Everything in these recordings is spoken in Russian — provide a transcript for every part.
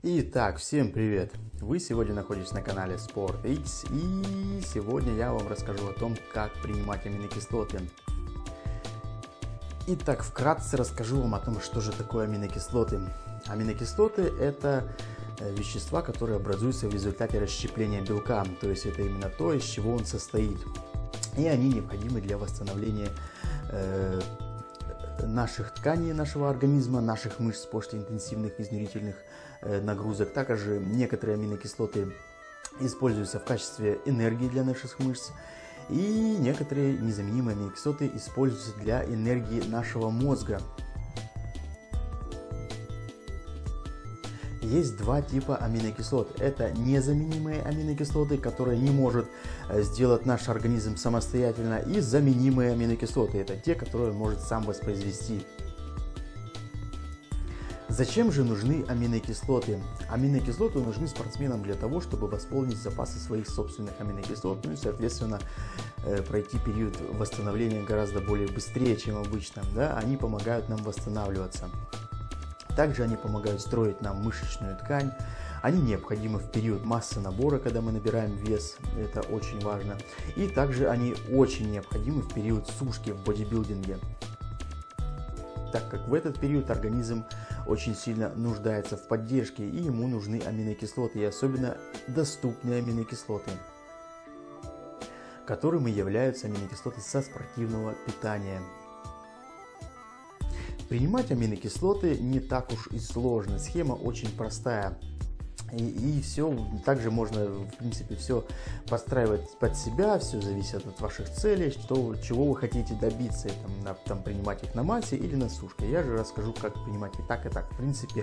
Итак, всем привет! Вы сегодня находитесь на канале SportX, и сегодня я вам расскажу о том, как принимать аминокислоты. Итак, вкратце расскажу вам о том, что же такое аминокислоты. Аминокислоты – это вещества, которые образуются в результате расщепления белка, то есть это именно то, из чего он состоит. И они необходимы для восстановления наших тканей, нашего организма, наших мышц после интенсивных изнурительных нагрузок. Также некоторые аминокислоты используются в качестве энергии для наших мышц, и некоторые незаменимые аминокислоты используются для энергии нашего мозга. Есть два типа аминокислот. Это незаменимые аминокислоты, которые не может сделать наш организм самостоятельно, и заменимые аминокислоты. Это те, которые он может сам воспроизвести. Зачем же нужны аминокислоты? Аминокислоты нужны спортсменам для того, чтобы восполнить запасы своих собственных аминокислот, ну и, соответственно, пройти период восстановления гораздо более быстрее, чем обычно. Да? Они помогают нам восстанавливаться. Также они помогают строить нам мышечную ткань. Они необходимы в период массы набора, когда мы набираем вес, это очень важно. И также они очень необходимы в период сушки в бодибилдинге, так как в этот период организм очень сильно нуждается в поддержке, и ему нужны аминокислоты, и особенно доступные аминокислоты, которыми являются аминокислоты со спортивного питания. Принимать аминокислоты не так уж и сложно, схема очень простая. И все, также можно, в принципе, все подстраивать под себя, все зависит от ваших целей, чего вы хотите добиться, там, принимать их на массе или на сушке. Я же расскажу, как принимать и так, и так. В принципе,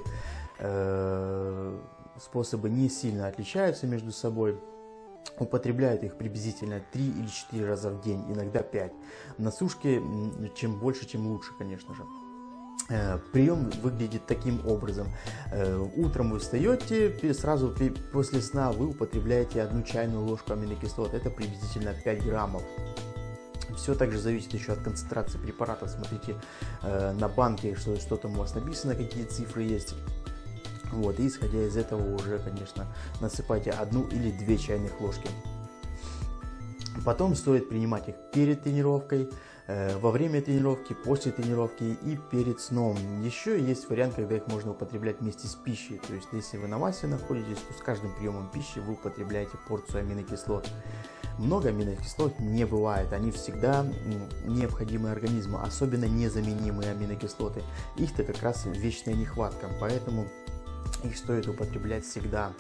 способы не сильно отличаются между собой. Употребляют их приблизительно 3 или 4 раза в день, иногда 5. На сушке чем больше, тем лучше, конечно же. Прием выглядит таким образом. Утром вы встаете, сразу после сна вы употребляете 1 чайную ложку аминокислот. Это приблизительно 5 граммов. Все также зависит еще от концентрации препаратов. Смотрите на банке, что там у вас написано, какие цифры есть. Вот, и исходя из этого уже, конечно, насыпайте 1 или 2 чайных ложки. Потом стоит принимать их перед тренировкой, во время тренировки, после тренировки и перед сном. Еще есть вариант, когда их можно употреблять вместе с пищей. То есть, если вы на массе находитесь, то с каждым приемом пищи вы употребляете порцию аминокислот. Много аминокислот не бывает, они всегда необходимы организму, особенно незаменимые аминокислоты. Их-то как раз вечная нехватка, поэтому их стоит употреблять всегда.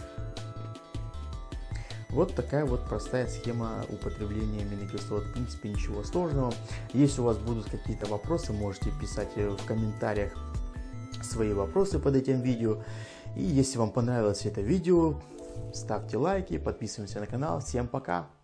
Вот такая вот простая схема употребления аминокислот. В принципе, ничего сложного. Если у вас будут какие-то вопросы, можете писать в комментариях свои вопросы под этим видео. И если вам понравилось это видео, ставьте лайки, подписываемся на канал. Всем пока!